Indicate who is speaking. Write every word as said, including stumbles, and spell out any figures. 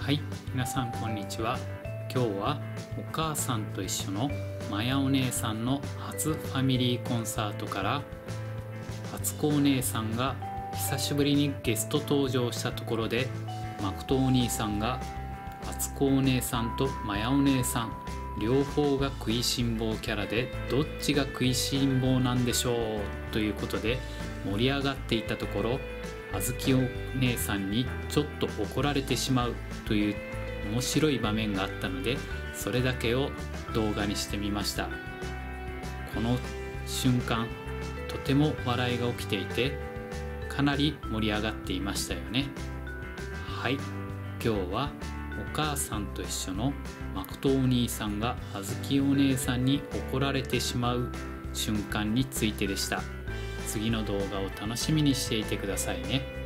Speaker 1: はい、皆さんこんにちは。今日はお母さんと一緒のまやお姉さんの初ファミリーコンサートから、あつこお姉さんが久しぶりにゲスト登場したところで、まことお兄さんがあつこお姉さんとまやお姉さん両方が食いしん坊キャラで、どっちが食いしん坊なんでしょうということで盛り上がっていたところ、あずきお姉さんにちょっと怒られてしまうという面白い場面があったので、それだけを動画にしてみました。この瞬間とても笑いが起きていて、かなり盛り上がっていましたよね。はい、今日はお母さんと一緒のまことお兄さんがあずきお姉さんに怒られてしまう瞬間についてでした。次の動画を楽しみにしていてくださいね。